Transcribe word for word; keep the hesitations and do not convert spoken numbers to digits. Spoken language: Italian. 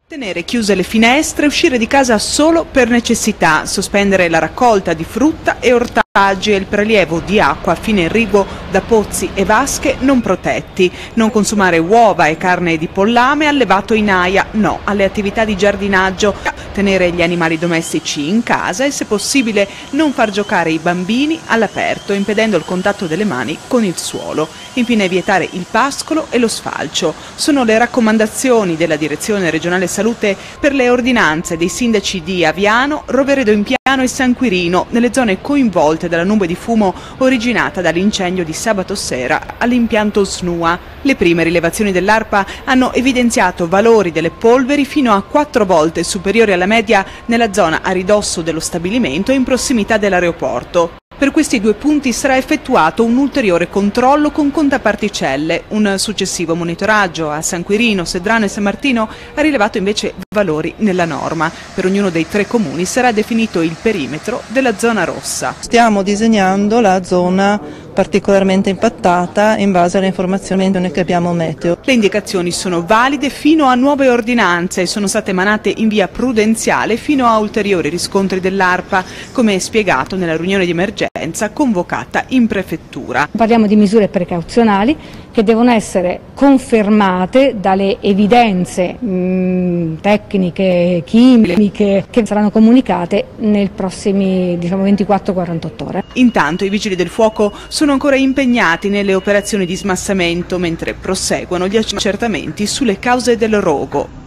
Tenere chiuse le finestre, uscire di casa solo per necessità, sospendere la raccolta di frutta e ortaggi e il prelievo di acqua a fine irriguo da pozzi e vasche non protetti, non consumare uova e carne di pollame allevato in aia, no alle attività di giardinaggio, tenere gli animali domestici in casa e se possibile non far giocare i bambini all'aperto, impedendo il contatto delle mani con il suolo. Infine vietare il pascolo e lo sfalcio. Sono le raccomandazioni della Direzione Regionale Salute per le ordinanze dei sindaci di Aviano, Roveredo in Piano e San Quirino, nelle zone coinvolte dalla nube di fumo originata dall'incendio di sabato sera all'impianto S N U A. Le prime rilevazioni dell'ARPA hanno evidenziato valori delle polveri fino a quattro volte superiori alla media nella zona a ridosso dello stabilimento e in prossimità dell'aeroporto. Per questi due punti sarà effettuato un ulteriore controllo con contaparticelle. Un successivo monitoraggio a San Quirino, Sedrano e San Martino ha rilevato invece valori nella norma. Per ognuno dei tre comuni sarà definito il perimetro della zona rossa. Stiamo disegnando la zona particolarmente impattata in base alle informazioni che abbiamo meteo. Le indicazioni sono valide fino a nuove ordinanze e sono state emanate in via prudenziale fino a ulteriori riscontri dell'ARPA, come spiegato nella riunione di emergenza convocata in prefettura. Parliamo di misure precauzionali che devono essere confermate dalle evidenze mh, tecniche, chimiche che saranno comunicate nei prossimi diciamo, ventiquattro quarantotto ore. Intanto i vigili del fuoco sono ancora impegnati nelle operazioni di smassamento mentre proseguono gli accertamenti sulle cause del rogo.